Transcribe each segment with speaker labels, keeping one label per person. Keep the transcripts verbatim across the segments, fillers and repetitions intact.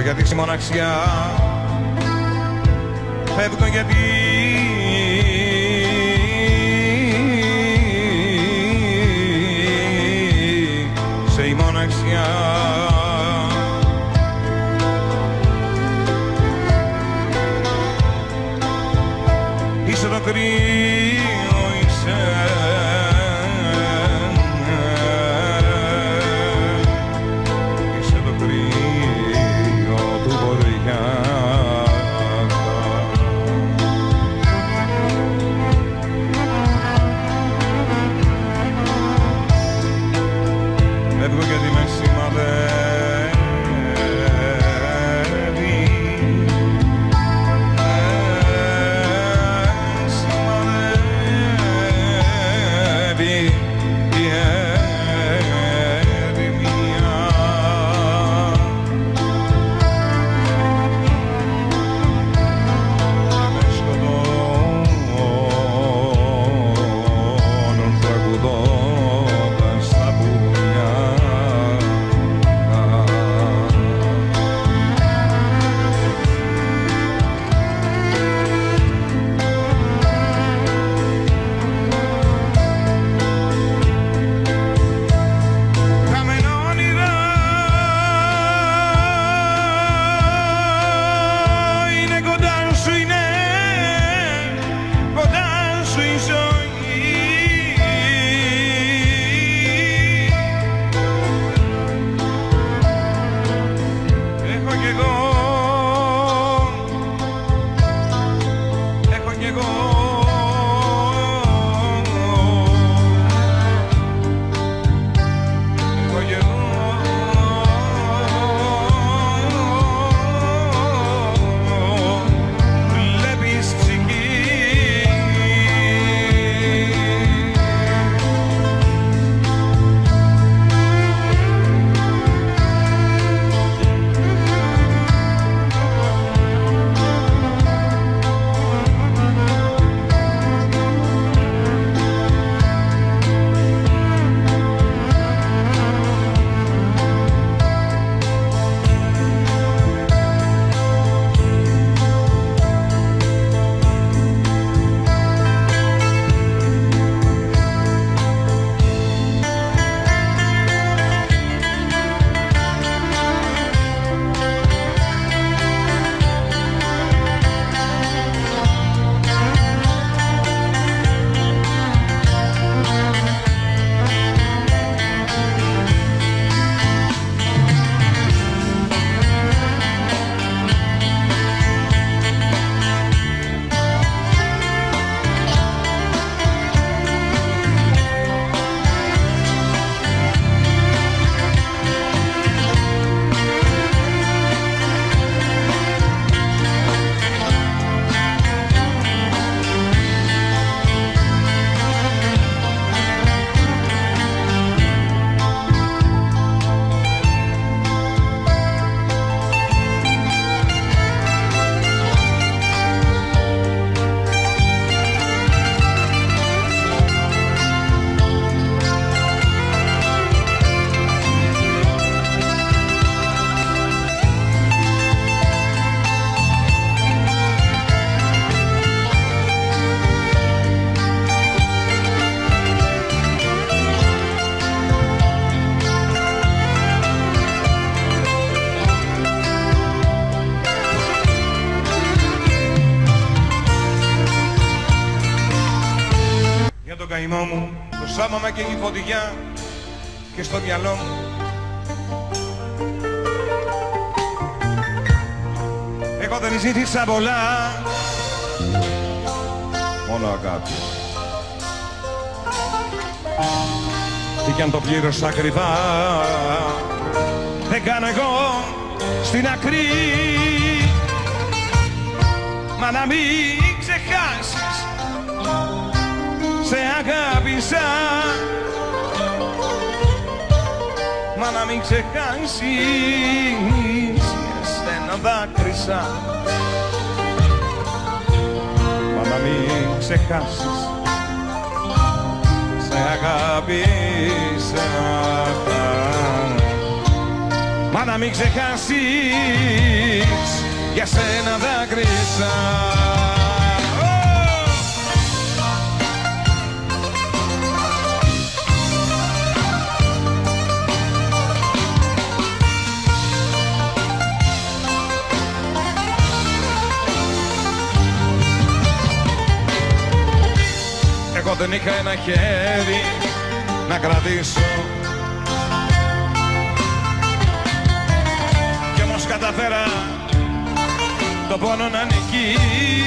Speaker 1: γιατί στη μοναξιά, φεύγω γιατί σε η μοναξιά. Είσαι το κρύο, είσαι καημό μου, το σώμα με καίγει φωτιά και στο μυαλό μου εγώ δεν ζήτησα πολλά, μόνο αγάπη. Τι κι αν το πλήρωσα ακριβά, δεν κάνω εγώ στην άκρη. Μα να μην ξεχάσεις, σε αγάπησα. Μα να μην ξεχάσεις, για σένα δάκρυσα. Μα να μην ξεχάσεις, σε αγάπησα. Μα να να μην ξεχάσεις, για σένα δάκρυσα. Εγώ δεν είχα ένα χέρι να κρατήσω, κι όμως καταφέρα το πόνο να νικήσω.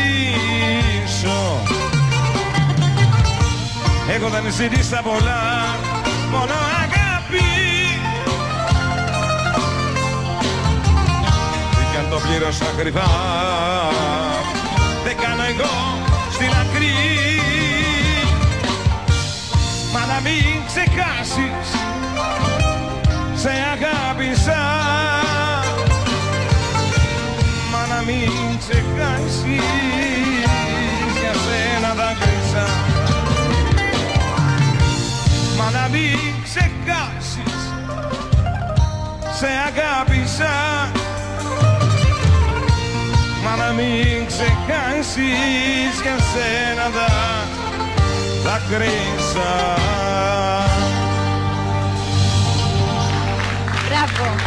Speaker 1: Εγώ δεν ζήτησα πολλά, μόνο αγάπη, κι αν το πλήρωσα κρυφά, δεν κάνω εγώ στην άκρη. Μα να μην ξεχάσεις, σε αγάπησα. Μα να μην ξεχάσεις, για σένα δάκρυσα. Μα να μην ξεχάσεις, σε αγάπησα. Μα να μην ξεχάσεις, για σένα δάκρυσα.
Speaker 2: Μπράβο.